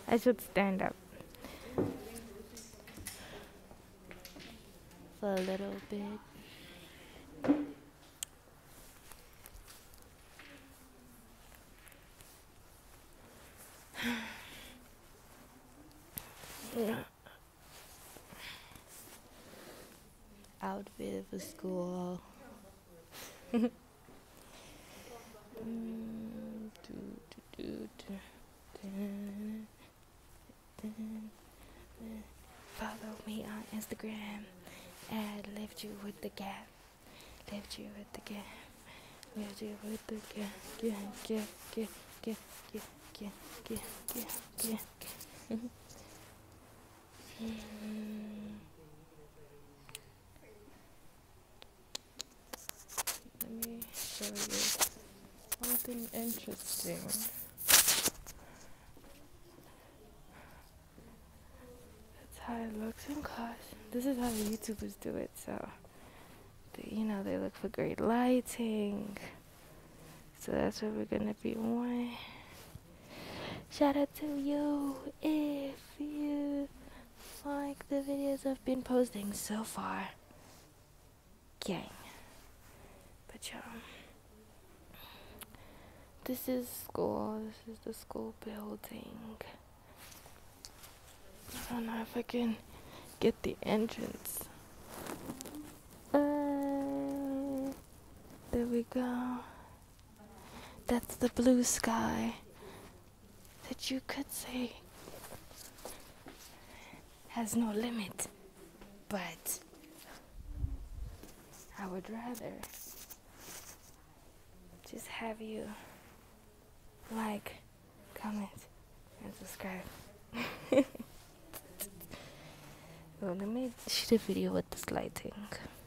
I should stand up for a little bit. Outfit for school. Follow me on Instagram at Lift You With The Gap. Lift You With The Gap. Lift You With The Gap. Let me show you something interesting. That's how it looks in class. This is how the YouTubers do it, so they look for great lighting. So that's what we're gonna be on. Shout out to you if you like the videos I've been posting so far. Gang. But this is school. This is the school building. I don't know if I can get the entrance. There we go. That's the blue sky that you could say has no limit. But I would rather just have you like, comment, and subscribe. Well, let me shoot a video with this lighting.